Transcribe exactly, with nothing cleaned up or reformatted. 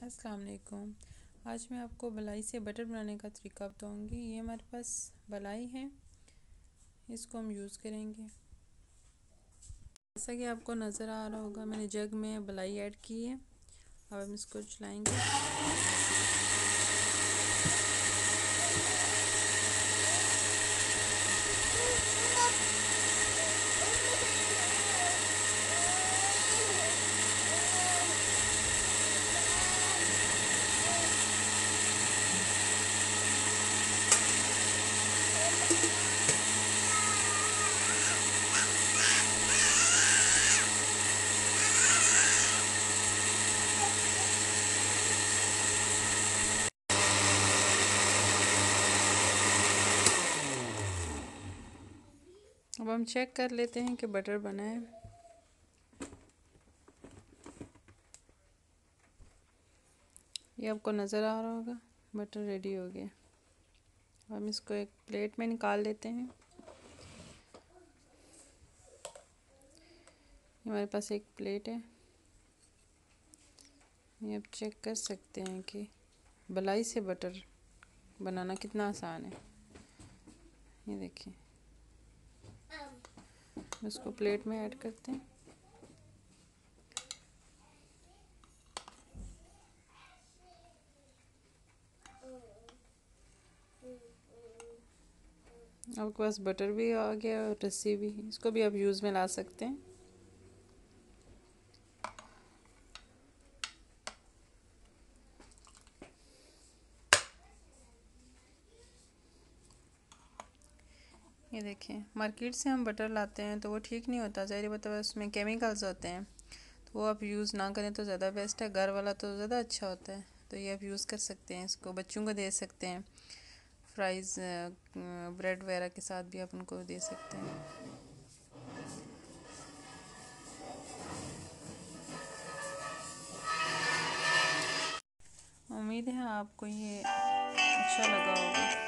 अस्सलाम वालेकुम। आज मैं आपको मलाई से बटर बनाने का तरीका बताऊंगी। ये हमारे पास मलाई है, इसको हम यूज़ करेंगे। जैसा कि आपको नज़र आ रहा होगा, मैंने जग में मलाई ऐड की है। अब हम इसको चलाएंगे। अब हम चेक कर लेते हैं कि बटर बना है। ये आपको नज़र आ रहा होगा, बटर रेडी हो गया। हम इसको एक प्लेट में निकाल लेते हैं। हमारे पास एक प्लेट है। ये आप चेक कर सकते हैं कि मलाई से बटर बनाना कितना आसान है। ये देखिए, इसको प्लेट में ऐड करते हैं। आपके पास बटर भी आ गया और रस्सी भी, इसको भी आप यूज़ में ला सकते हैं। ये देखिए, मार्केट से हम बटर लाते हैं तो वो ठीक नहीं होता, ज़ाहिर बात है उसमें केमिकल्स होते हैं, तो वो आप यूज़ ना करें तो ज़्यादा बेस्ट है। घर वाला तो ज़्यादा अच्छा होता है, तो ये आप यूज़ कर सकते हैं। इसको बच्चों को दे सकते हैं, फ्राइज़ ब्रेड वगैरह के साथ भी आप उनको दे सकते हैं। उम्मीद है आपको ये अच्छा लगा होगा।